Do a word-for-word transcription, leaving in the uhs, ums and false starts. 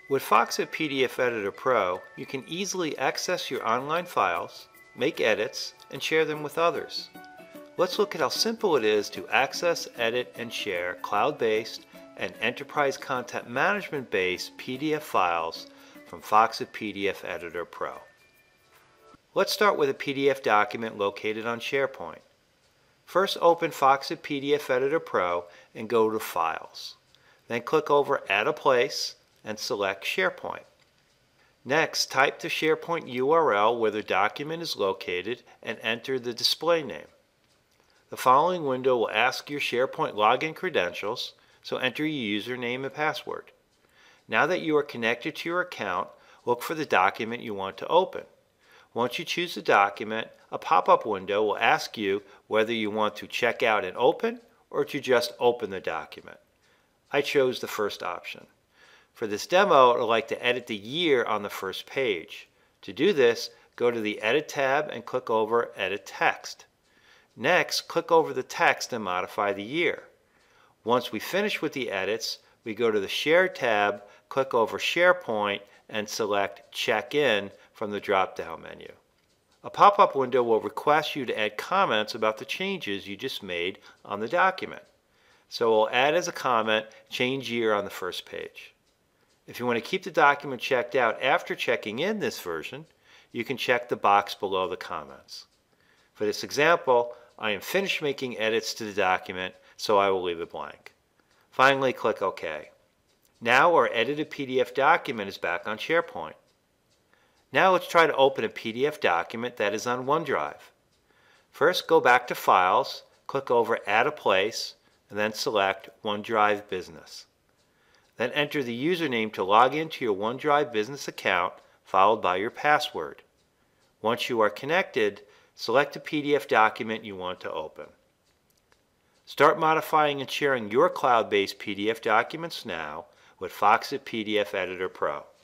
With Foxit P D F Editor Pro, you can easily access your online files, make edits, and share them with others. Let's look at how simple it is to access, edit, and share cloud-based and enterprise content management-based P D F files from Foxit P D F Editor Pro. Let's start with a P D F document located on SharePoint. First, open Foxit P D F Editor Pro and go to Files. Then click over Add a Place and select SharePoint. Next, type the SharePoint U R L where the document is located and enter the display name. The following window will ask your SharePoint login credentials, so enter your username and password. Now that you are connected to your account, look for the document you want to open. Once you choose the document, a pop-up window will ask you whether you want to check out and open or to just open the document. I chose the first option. For this demo, I'd like to edit the year on the first page. To do this, go to the Edit tab and click over Edit Text. Next, click over the text and modify the year. Once we finish with the edits, we go to the Share tab, click over SharePoint, and select Check In from the drop-down menu. A pop-up window will request you to add comments about the changes you just made on the document. So we'll add as a comment, Change Year on the first page. If you want to keep the document checked out after checking in this version, you can check the box below the comments. For this example, I am finished making edits to the document, so I will leave it blank. Finally, click OK. Now our edited P D F document is back on SharePoint. Now let's try to open a P D F document that is on OneDrive. First, go back to Files, click over Add a Place, and then select OneDrive Business. Then enter the username to log into your OneDrive Business account, followed by your password. Once you are connected, select the P D F document you want to open. Start modifying and sharing your cloud-based P D F documents now with Foxit P D F Editor Pro.